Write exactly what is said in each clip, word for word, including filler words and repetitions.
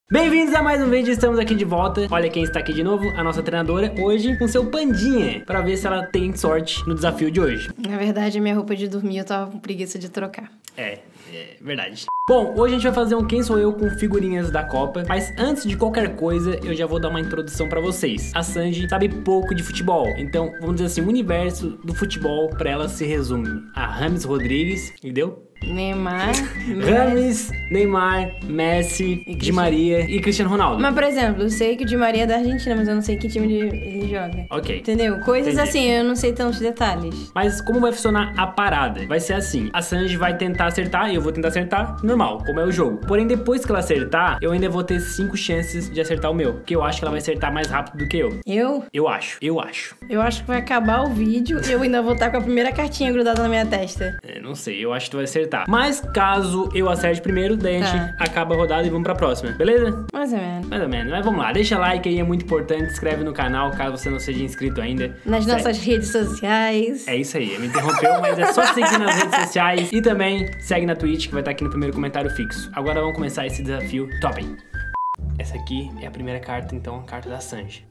Bem-vindos a mais um vídeo, estamos aqui de volta. Olha quem está aqui de novo, a nossa treinadora, hoje com seu pandinha, pra ver se ela tem sorte no desafio de hoje. Na verdade, a minha roupa de dormir eu tava com preguiça de trocar. É, é verdade. Bom, hoje a gente vai fazer um Quem Sou Eu com figurinhas da Copa, mas antes de qualquer coisa, eu já vou dar uma introdução pra vocês. A Sandy sabe pouco de futebol, então, vamos dizer assim, o universo do futebol pra ela se resume a Rames Rodrigues, entendeu? Neymar, Rames, Neymar, Messi, E Di Maria e Cristiano Ronaldo. Mas, por exemplo, eu sei que o Di Maria é da Argentina, mas eu não sei que time ele, ele joga. Ok. Entendeu? Coisas Entendi. assim, eu não sei tantos detalhes. Mas como vai funcionar a parada? Vai ser assim, a Sandy vai tentar acertar e eu vou tentar acertar, normal, como é o jogo. Porém, depois que ela acertar, eu ainda vou ter cinco chances de acertar o meu, porque eu acho que ela vai acertar mais rápido do que eu. Eu? Eu acho, eu acho. Eu acho que vai acabar o vídeo e eu ainda vou estar com a primeira cartinha grudada na minha testa. É, não sei, eu acho que tu vai acertar. Mas caso eu acerte primeiro, daí a gente Tá. acaba a rodada e vamos pra próxima, beleza? Mais ou menos. Mais ou menos, mas vamos lá, deixa like aí, é muito importante, se inscreve no canal caso você não seja inscrito ainda. Nas Segue. nossas redes sociais. É isso aí, me interrompeu, mas é só seguir nas redes sociais e também segue na Twitch, que vai estar aqui no primeiro comentário fixo. Agora vamos começar esse desafio top. Essa aqui é a primeira carta, então, a carta da Sanji.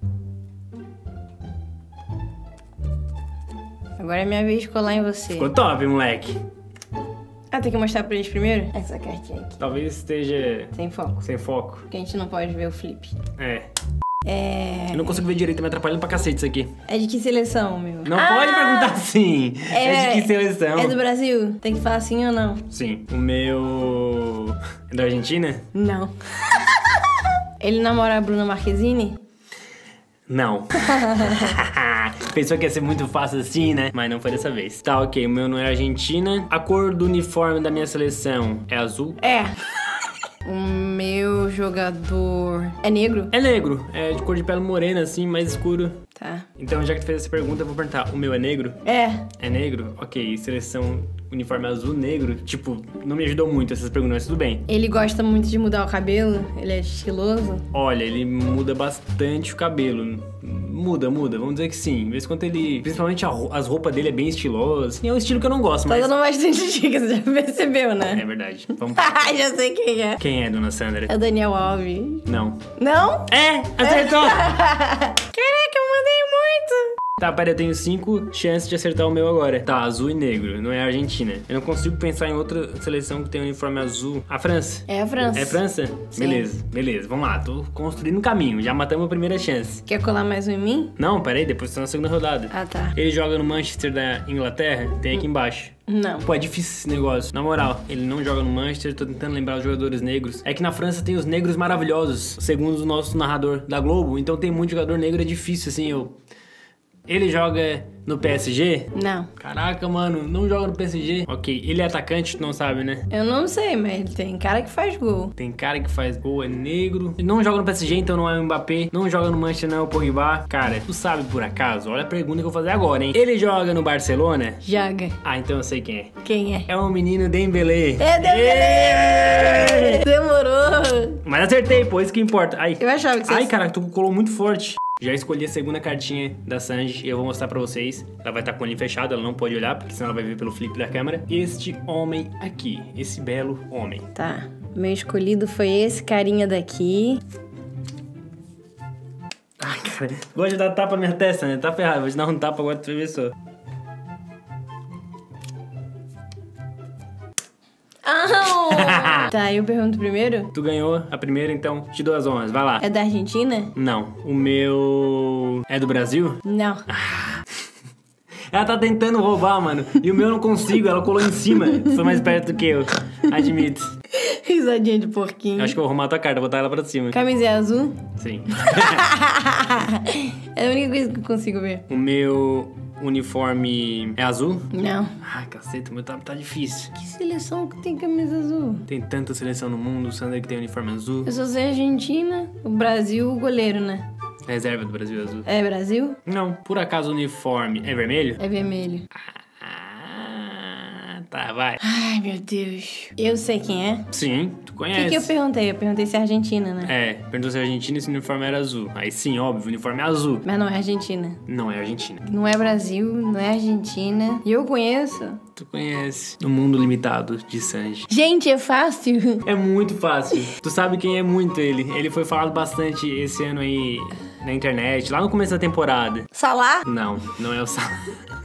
Agora é minha vez de colar em você. Ficou top, moleque. Ah, tem que mostrar pra eles primeiro? Essa cartinha aqui. Talvez esteja Sem foco. sem foco. Porque a gente não pode ver o flip. É. É... Eu não consigo ver direito, tá me atrapalhando pra cacete isso aqui. É de que seleção, meu? Não Ah! pode perguntar assim. É, de que seleção? É do Brasil? Tem que falar sim ou não? Sim. O meu... É da Argentina? Não. Ele namora a Bruna Marquezine? Não. Pensou que ia ser muito fácil assim, né? Mas não foi dessa vez. Tá, ok. O meu não é Argentina. A cor do uniforme da minha seleção é azul? É. O meu jogador é negro? É negro. É de cor de pele morena, assim, mais escuro. Tá. Então, já que tu fez essa pergunta, eu vou perguntar. O meu é negro? É. É negro? Ok. Seleção uniforme azul, negro. Tipo, não me ajudou muito essas perguntas, mas tudo bem. Ele gosta muito de mudar o cabelo? Ele é estiloso? Olha, ele muda bastante o cabelo. Muda, muda. Vamos dizer que sim. De vez em quando ele... Principalmente a ro- as roupas dele é bem estilosas. É um estilo que eu não gosto, Tá mas... dando bastante dicas, você já percebeu, É né? verdade. Vamos... Já sei quem é. Quem é, dona Sandra? É o Daniel Alves. Não. Não? É! Acertou! Caraca, eu mandei muito. Tá, pera, eu tenho cinco chances de acertar o meu agora. Tá, azul e negro, não é a Argentina. Eu não consigo pensar em outra seleção que tem um uniforme azul. A França. É a França. É França? Sim. Beleza, beleza. Vamos lá, tô construindo um caminho. Já matamos a primeira chance. Quer colar mais um em mim? Não, pera aí, depois tá na segunda rodada. Ah, tá. Ele joga no Manchester da Inglaterra? Tem aqui embaixo. Não. Pô, é difícil esse negócio. Na moral, ele não joga no Manchester, tô tentando lembrar os jogadores negros. É que na França tem os negros maravilhosos, segundo o nosso narrador da Globo. Então tem muito jogador negro, é difícil, assim, eu... Ele joga no P S G? Não. Caraca, mano, não joga no P S G? Ok, ele é atacante, tu não sabe, né? Eu não sei, mas ele tem cara que faz gol. Tem cara que faz gol, é negro. Ele não joga no P S G, então não é o Mbappé. Não joga no Manchester, não é o Pogba. Cara, tu sabe por acaso? Olha a pergunta que eu vou fazer agora, hein? Ele joga no Barcelona? Joga. Ah, então eu sei quem é. Quem é? É o menino Dembélé. É Dembélé! Demorou! Mas acertei, pô, isso que importa. Ai, Eu achava que você... Ai, caraca, tu colou muito forte. Já escolhi a segunda cartinha da Sanji e eu vou mostrar pra vocês. Ela vai estar com o olho fechado, ela não pode olhar, porque senão ela vai ver pelo flip da câmera. Este homem aqui, esse belo homem. Tá. Meu escolhido foi esse carinha daqui. Ai, cara, gosta de dar tapa na minha testa, né? Tá ferrado, vou te dar um tapa agora, tu vai ver só. Ah! Tá, eu pergunto primeiro. Tu ganhou a primeira, então te dou as honras, vai lá. É da Argentina? Não, o meu... É do Brasil? Não. Ela tá tentando roubar, mano. E o meu eu não consigo, ela colou em cima. Foi mais perto do que eu, admito. Risadinha de porquinho. Acho que eu vou arrumar a tua carta, vou botar ela pra cima. Camisa é azul? Sim. É a única coisa que eu consigo ver. O meu uniforme é azul? Não. Ai, caceta, o meu tá, tá difícil. Que seleção que tem camisa azul? Tem tanta seleção no mundo, o Sandra que tem uniforme azul. Eu só sei Argentina, o Brasil, o goleiro, né? Reserva do Brasil azul. É Brasil? Não, por acaso o uniforme é vermelho? É vermelho. Ah, tá, vai. Ai, meu Deus. Eu sei quem é. Sim, tu O conhece. que, que eu perguntei? Eu perguntei se é Argentina, né? É, perguntou se é Argentina e se o uniforme era azul. Aí sim, óbvio, o uniforme é azul. Mas não é Argentina. Não é Argentina. Não é Brasil, não é Argentina. E eu conheço. Tu conhece. No mundo limitado de Sanji. Gente, é fácil. É muito fácil. Tu sabe quem é muito ele. Ele foi falado bastante esse ano aí na internet, lá no começo da temporada. Salah? Não, não é o Salah.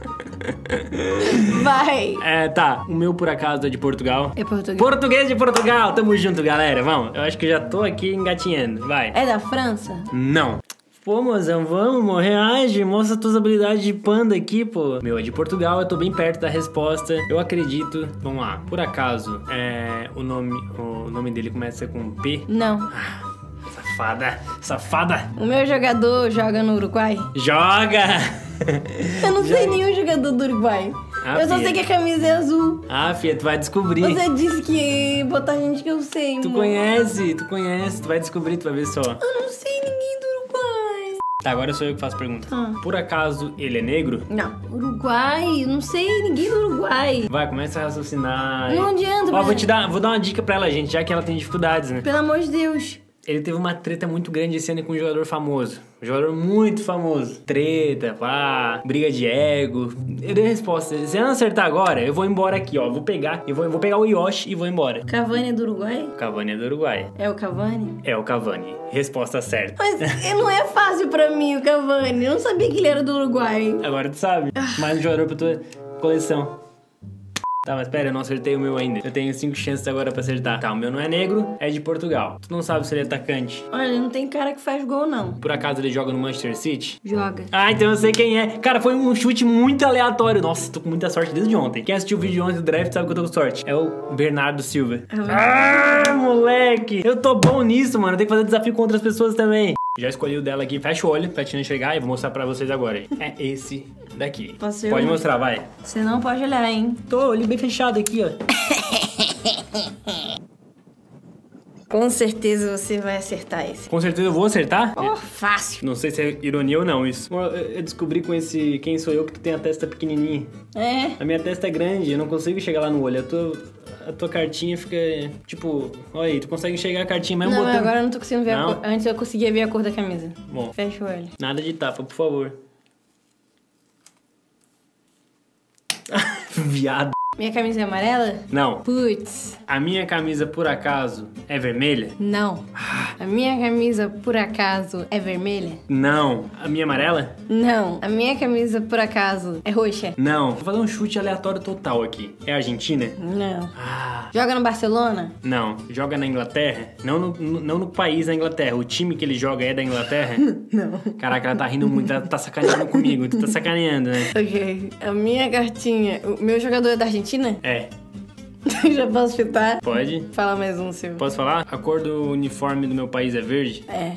Vai. É, tá. O meu, por acaso, é de Portugal. É português. Português de Portugal. Tamo junto, galera. Vamos. Eu acho que eu já tô aqui engatinhando. Vai. É da França? Não. Pô, mozão, vamos, mo, reage, mostra tuas habilidades de panda aqui, pô. Meu, é de Portugal, eu tô bem perto da resposta. Eu acredito. Vamos lá. Por acaso, é, o nome, o nome dele começa com P? Não. Safada, safada. O meu jogador joga no Uruguai? Joga! Eu não sei nenhum jogador do Uruguai. Ah, eu só filha. sei que a camisa é azul. Ah, filha, tu vai descobrir. Você disse que ia botar gente que eu sei, Tu amor. conhece, tu conhece, tu vai descobrir, tu vai ver só. Eu não sei ninguém do Uruguai. Tá, agora sou eu que faço pergunta. Ah. Por acaso, ele é negro? Não. Uruguai? Eu não sei ninguém do Uruguai. Vai, começa a raciocinar. Não adianta, Ó, mas- vou te dar, vou dar uma dica pra ela, gente, já que ela tem dificuldades, né? Pelo amor de Deus. Ele teve uma treta muito grande esse ano com um jogador famoso. Um jogador muito famoso. Treta, pá, briga de ego. Eu dei a resposta. Se eu não acertar agora, eu vou embora aqui, ó. Vou pegar, eu vou, eu vou pegar o Yoshi e vou embora. Cavani é do Uruguai? Cavani é do Uruguai. É o Cavani? É o Cavani. Resposta certa. Mas não é fácil pra mim o Cavani. Eu não sabia que ele era do Uruguai. Agora tu sabe. Mais um jogador pra tua coleção. Tá, mas pera, eu não acertei o meu ainda. Eu tenho cinco chances agora pra acertar. Tá, o meu não é negro, é de Portugal. Tu não sabe se ele é atacante. Olha, não tem cara que faz gol, não. Por acaso ele joga no Manchester City? Joga. Ah, então eu sei quem é. Cara, foi um chute muito aleatório. Nossa, tô com muita sorte desde ontem. Quem assistiu o vídeo de ontem do draft sabe que eu tô com sorte. É o Bernardo Silva. Ah, moleque! Eu tô bom nisso, mano. Eu tenho que fazer desafio com outras pessoas também. Já escolhi o dela aqui. Fecha o olho pra te não enxergar e vou mostrar pra vocês agora. É esse daqui. Posso ser Pode eu? mostrar, vai. Você não pode olhar, hein? Tô, olho bem fechado aqui, ó. Com certeza você vai acertar esse. Com certeza eu vou acertar. Oh, fácil. Não sei se é ironia ou não isso. Eu eu descobri com esse Quem Sou Eu que tu tem a testa pequenininha. É. A minha testa é grande, eu não consigo chegar lá no olho. A tua, a tua cartinha fica, tipo... Olha aí, tu consegue enxergar a cartinha, mas um Não, botão... agora eu não tô conseguindo ver Não? a cor. Antes eu conseguia ver a cor da camisa. Bom, Fecha o olho. nada de tapa, por favor. Viado. Minha camisa é amarela? Não. Putz. A minha camisa, por acaso, é vermelha? Não. A minha camisa, por acaso, é vermelha? Não. A minha amarela? Não. A minha camisa, por acaso, é roxa? Não. Vou fazer um chute aleatório total aqui. É Argentina? Não. Ah... Joga no Barcelona? Não. Joga na Inglaterra? Não no, no- não no país da Inglaterra. O time que ele joga é da Inglaterra? Não. Caraca, ela tá rindo muito. Ela tá sacaneando comigo. Tu tá sacaneando, né? Ok. A minha cartinha... O meu jogador é da Argentina? É. Já posso chutar? Pode? Fala mais um, seu. Posso falar? A cor do uniforme do meu país é verde? É.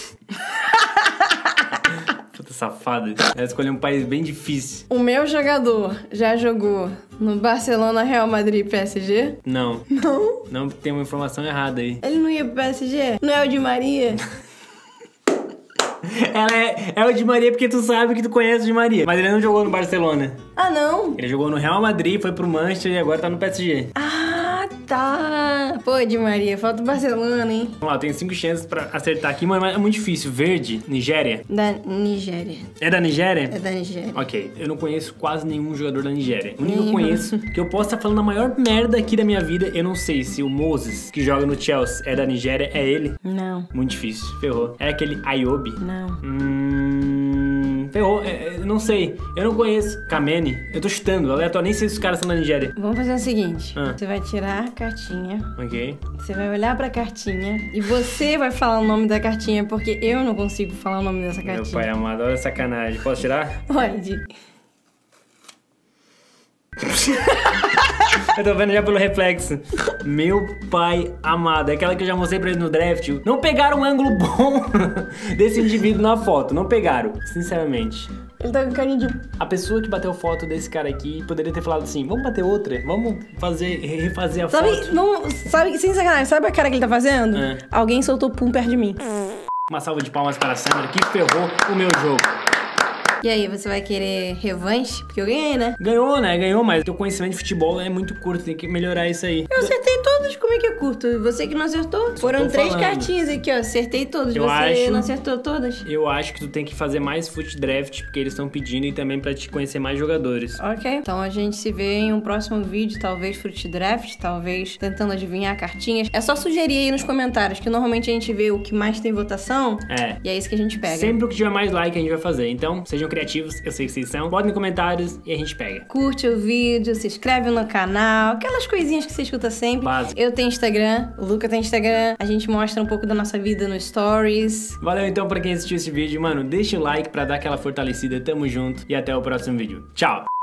Puta safada. Ela escolheu um país bem difícil. O meu jogador já jogou no Barcelona, Real Madrid e P S G? Não. Não. Não, tem uma informação errada aí. Ele não ia pro P S G? Não é o Di Maria? Ela é, é o Di Maria porque tu sabe que tu conhece o Di Maria. Mas ele não jogou no Barcelona. Ah, não? Ele jogou no Real Madrid, foi pro Manchester e agora tá no P S G. Ah, tá. Pô, Di Maria, falta o Barcelona, hein? Vamos lá, eu tenho cinco chances pra acertar aqui, mas é muito difícil. Verde, Nigéria. Da Nigéria. É da Nigéria? É da Nigéria. Ok, eu não conheço quase nenhum jogador da Nigéria. O único que eu Nenhum. conheço, que eu posso estar falando a maior merda aqui da minha vida, eu não sei se o Moses, que joga no Chelsea, é da Nigéria, é ele. Não. Muito difícil, ferrou. É aquele Ayobi? Não. Hum... Ferrou, é, é, não sei, eu não conheço. Kameni, eu tô chutando, aleatório, nem sei se os caras são da Nigéria. Vamos fazer o seguinte. Ah. Você vai tirar a cartinha. Ok. Você vai olhar pra cartinha. E você vai falar o nome da cartinha, porque eu não consigo falar o nome dessa Meu cartinha. pai amado, olha a sacanagem. Posso tirar? Pode. Eu tô vendo já pelo reflexo. Meu pai amado. É aquela que eu já mostrei pra eles no draft. Não pegaram um ângulo bom desse indivíduo na foto. Não pegaram. Sinceramente. Ele tá com carinha de... A pessoa que bateu foto desse cara aqui poderia ter falado assim: vamos bater outra? Vamos fazer, refazer a Sabe, foto? vamos, sabe, sem sacanagem, sabe a cara que ele tá fazendo? É. Alguém soltou pum perto de mim. Uma salva de palmas para a Sandra que ferrou o meu jogo. E aí, você vai querer revanche? Porque eu ganhei, né? Ganhou, né? Ganhou, mas teu conhecimento de futebol é muito curto, tem que melhorar isso aí. Eu acertei todos, como é que é curto? Você que não acertou? Foram três falando. cartinhas aqui, ó. Acertei todas. Eu Você acho- não acertou todas? Eu acho que tu tem que fazer mais foot draft, porque eles estão pedindo, e também pra te conhecer mais jogadores. Ok. Então a gente se vê em um próximo vídeo, talvez Fruit Draft, talvez tentando adivinhar cartinhas. É só sugerir aí nos comentários, que normalmente a gente vê o que mais tem votação. É. E é isso que a gente pega. Sempre o que tiver mais like a gente vai fazer. Então, sejam criativos, eu sei que vocês são. Botem nos comentários e a gente pega. Curte o vídeo, se inscreve no canal, aquelas coisinhas que você escuta sempre. Básico. Eu tenho Instagram, o Luca tem Instagram. A gente mostra um pouco da nossa vida no Stories. Valeu então pra quem assistiu esse vídeo. Mano, deixa o like pra dar aquela fortalecida. Tamo junto e até o próximo vídeo. Tchau!